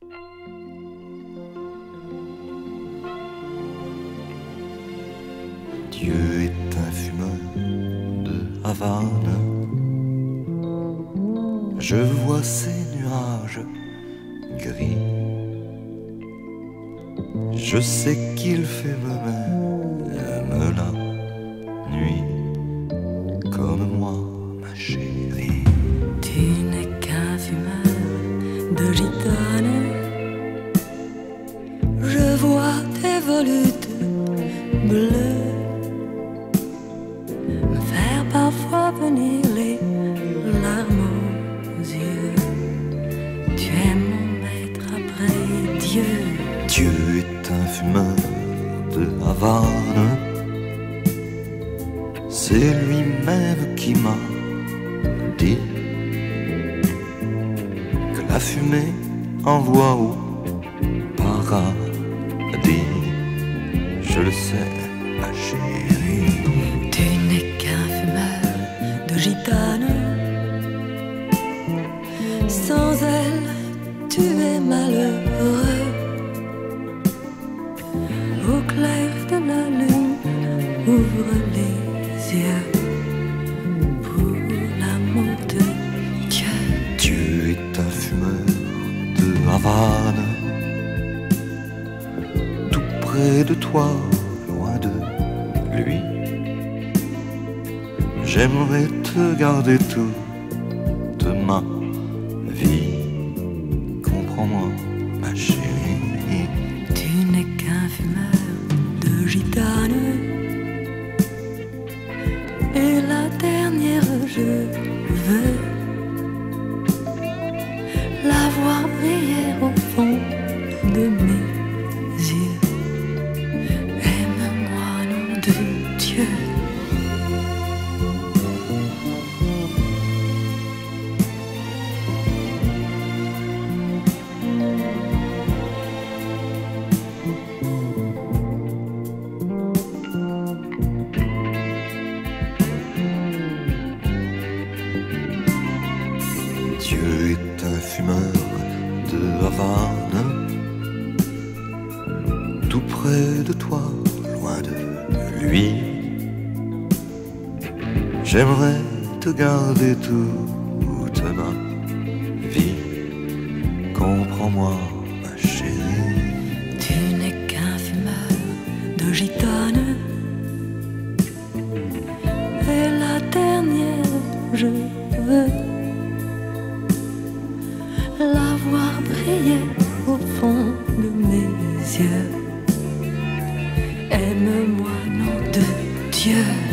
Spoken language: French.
Dieu est un fumeur de Havanes. Je vois ces nuages gris. Je sais qu'il fume même la nuit, comme moi, ma chérie. Tu n'es qu'un fumeur de gitane. Je vois tes volutes bleues me faire parfois venir les larmes aux yeux. Tu es mon maître après Dieu. Dieu est un fumeur de Havanes. C'est lui-même qui m'a dit que la fumée envoie au paradis. Je le sais, ma chérie. Tu n'es qu'un fumeur de gitane. Sans elle, tu es malheureux. Au clair de la lune, ouvre les yeux pour l'amour de Dieu. Dieu est un fumeur de Havanes. Tout près de toi, loin de lui. J'aimerais te garder toute ma vie. Comprends-moi, ma chérie. Tu n'es qu'un fumeur de gitane. Et la dernière, je veux la voir briller au fond de mes yeux. Aime-moi, nom de Dieu. Dieu est un fumeur de Havanes. Tout près de toi, loin de lui. J'aimerais te garder toute ma vie. Comprends-moi, ma chérie. Tu n'es qu'un fumeur de gitane. Et la dernière, je veux la voir briller au fond de mes yeux. Aime-moi, nom de Dieu.